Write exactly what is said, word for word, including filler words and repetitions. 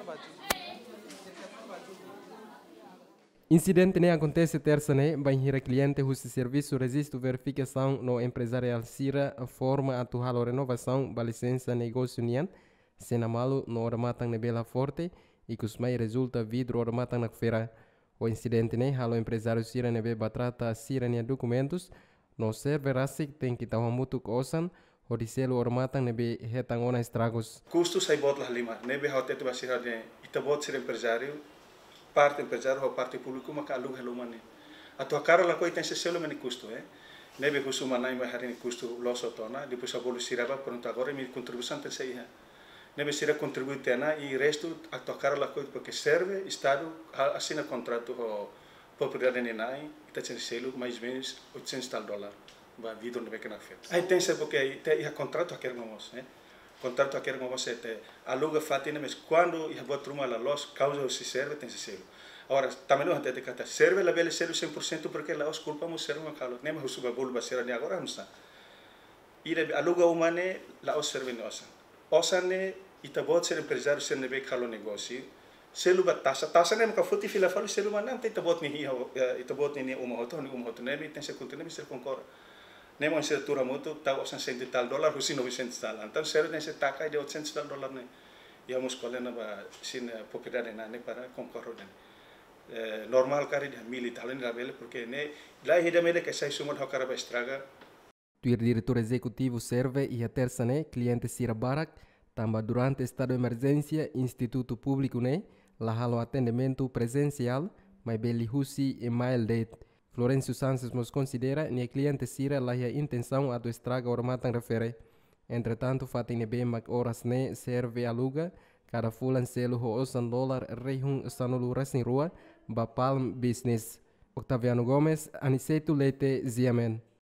Incidente ne acontece terça ne, banhira cliente husi serviço registro verificação no empresarial Sira forma atual renovação ba licença negócio nian, sena malu no oramatang ne bela forte e kusmai resulta vidro oramatang na feira. O incidente ne halo empresário Sira ne be batrata Sira nia documentos, no serve rasik tem que tawa mutu kosan, o diselo oramatang ne be hetang ona estragos. Custo sai bot lah lima, ne be hotel tu basira ne, ita bot ser empresário, parte empresário ou parte público maka aluga helumane. A tua cara lá coi tem se selo meni custo, eh? Nebe husu manai mai hari custo loso tona, depois a bolo siraba pronto agora mi contribuição tem sei. Nebe sira contribui tena e resto a tua cara lá coi porque serve estado assina contrato o propriedade nenai, está tem selo mais ou menos oitocentos tal dólar. Ba vidro nebe que na feira. Aí tem se porque tem a contrato a querer mamos, eh? Contrato a querer mamos é aluga fatina mas quando ia botar uma la los causa se serve tem se selo. Agora, também não tem que ter serve la bela selo cem por cento porque lá os culpa mo serve uma calo. Nem mas suba bolo basera ni agora não está. E aluga uma ne lá os serve nossa. Osa ne ita bot ser empresário ser nebe calo negócio. Selo ba taxa taxa ne ka futi fila falo selo manam tem ita bot ni ita bot ni uma outro ni uma outro nebe tem se cultura nebe ser concor. Nem uma estrutura muito tá osan cento tal dólar husi novecentos tal. Então serve nesse taca de oitocentos tal dólar ne. E a muscola na ba sin propriedade na ne para concorrer. Eh, normal kari de mil italiano da bela porque ne lá hida mele que sai sumol hakara ba estraga. O diretor executivo serve e a terça ne cliente Sira Barak tamba durante estado de emergência instituto público ne la halo atendimento presencial mai beli husi e mail date. Florencio Santos nos considera que o cliente Sira lá a intenção a do estraga ormatang refere. Entretanto, fatin bem mak horas ne serve aluga cada fulan selo ho osan dólar rehun sanulu rasin rua ba Palm Business. Octaviano Gomes, Aniceto Leite, Ziamen.